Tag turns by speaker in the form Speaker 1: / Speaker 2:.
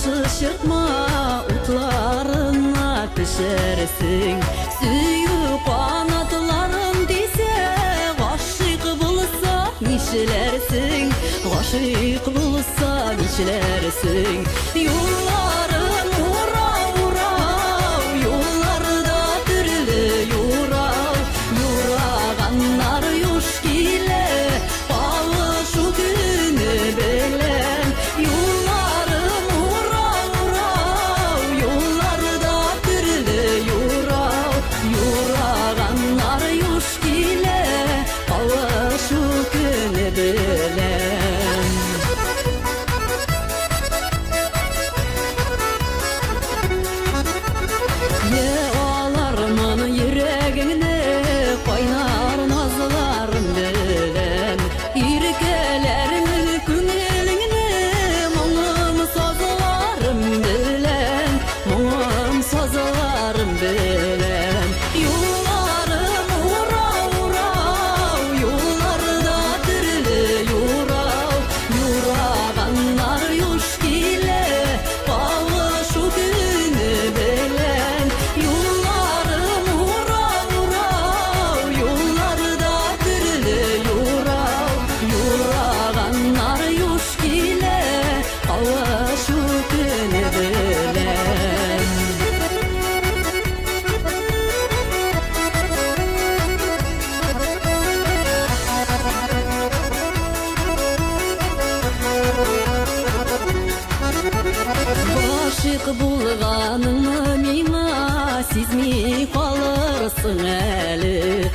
Speaker 1: шашырtma utlарына пішерсің. Сүйіп қанатларым десе, ғашық болса нишелерсің, ғашық болса нишелерсің. Юлларым урау, юлларда түрлі юрау, юрағаннар юш келе, қауышу күні білен. Юлларым урау, юлларда түрлі юрау, юрағаннар юш келе, қауышу күні білен. Алармын жүрегіңне қайнар назларым білен, иркелерім көңіліңне мұңым сазыларым білен, мұңым сазыларым білен. Юлларым урау, юлларда түрлі юрау, юрағаннар юш келе, қауышу күні білен. Юлларым урау, юлларда түрлі юрау, юрағаннар юш келе, қауышу күні білен. Ғашық болғаныңы миңа сезмей қалырсың әлі.